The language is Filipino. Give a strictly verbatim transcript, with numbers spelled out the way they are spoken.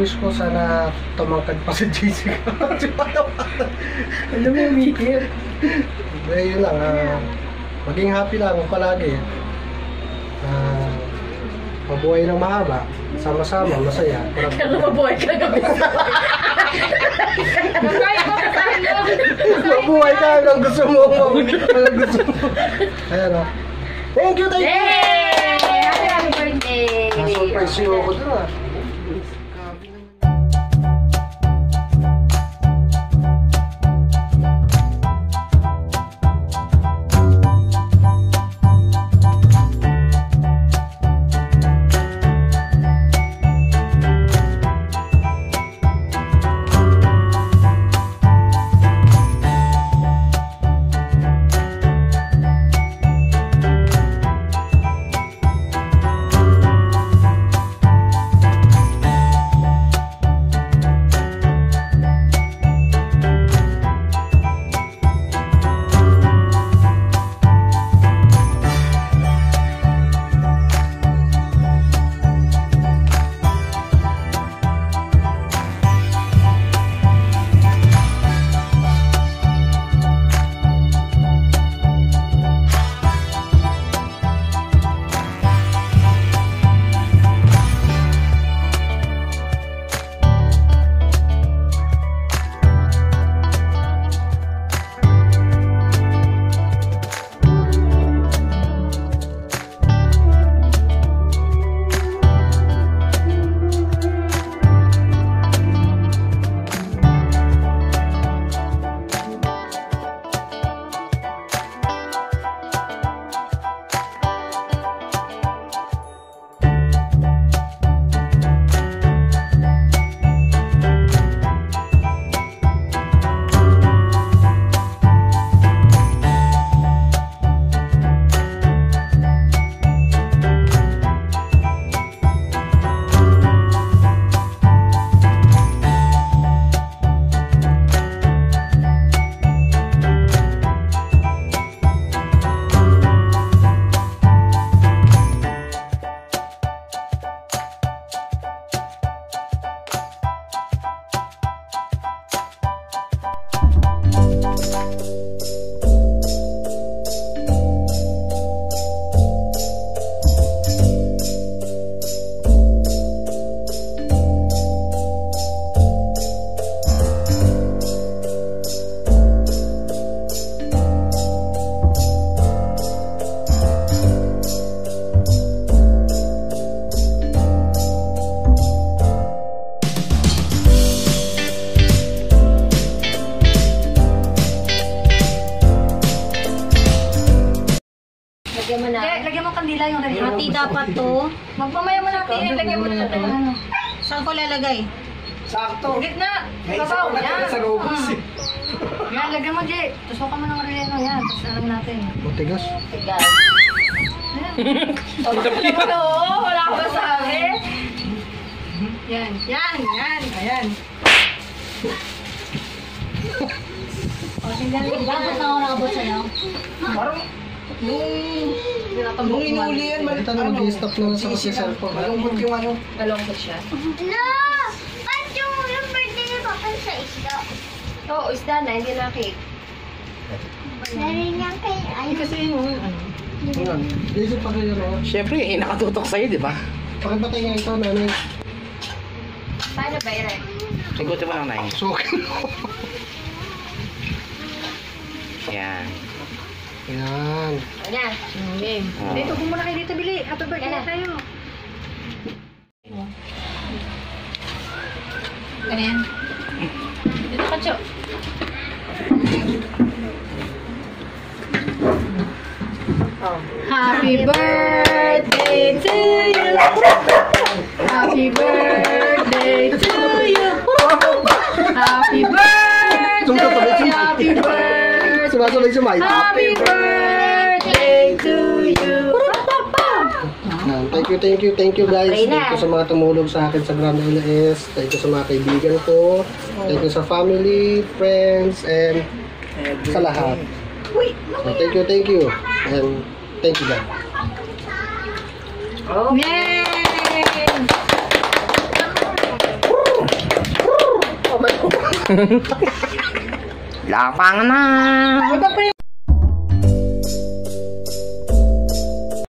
wish ko sana tumangkad pa si Jessica. Alam mo, Mikir. Eh, yun lang. Uh, maging happy lang palagi. Uh, mabuhay ng mahaba. Sama-sama, masaya. Kaya mabuhay ka gabi. Mabuhay ka hanggang gusto mo. Hanggang gusto mo. Ayan o. Thank you, thank you! Yay! Happy, happy birthday! Na-surprise yun ako doon ah. Lagyan mo na. Hindi, lagyan mo kandila yung red. Hati dapat to. Magpamaya mo natin. Lagyan mo na ito. Ano? Saan ko lalagay? Sakto. Gitna. Babaw. Yan. Sa robos eh. Yan, lagyan mo, Jay. Tusukan mo ng relleno. Yan. Tapos alam natin. Matigas. Tigas. Wala ko. Wala ko sabi. Yan. Yan. Yan. Ayan. O, tingnan mo. Dapat na ako nakabot sa'yo. Parang Nung Nung inuli yan, malit ano, mag-i-stop na sa kasi cellphone. Malungkot yung ano. Malungkot siya. No! Ba't yung yung birthday ni Papa sa isda? Oo, oh, isda na, hindi na cake. Narin yan kay ay. Kasi yung ano. Ngayon, isip pa kayo no? Siyempre, eh, nakatutok sa'yo, di ba? Pakipatay nga ito, nanay. Paano ba yun? Sigutin mo lang, Nay. Sukin mo. Yan. Ayan. Ayan. Okay. Oh. Dito, kumuna kayo dito, Bili. Happy birthday na tayo. Ano yan? Dito ka, Cho. Oh. Happy birthday to you. Happy birthday to you. Happy birthday. Happy birthday. Sumasabay-sabay. Happy birthday to you. Thank you, thank you, thank you guys. Thank you sa mga tumulong sa akin sa Grand L S. Thank you sa mga kaibigan ko. Thank you sa family, friends, and sa lahat. So, thank you, thank you. And thank you guys. Yay! mamaya. Lapangan na. Magpa-pray